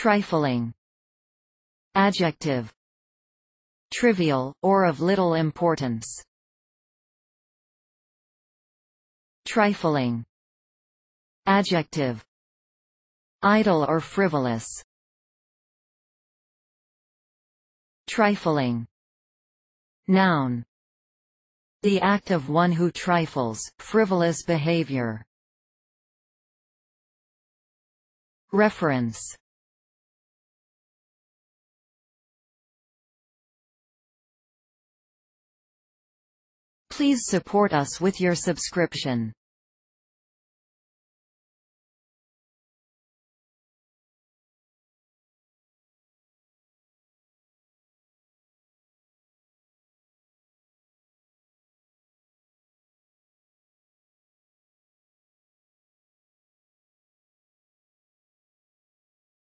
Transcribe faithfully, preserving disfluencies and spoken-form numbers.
Trifling. Adjective. Trivial, or of little importance. Trifling. Adjective. Idle or frivolous. Trifling. Noun. The act of one who trifles, frivolous behavior. Reference. Please support us with your subscription.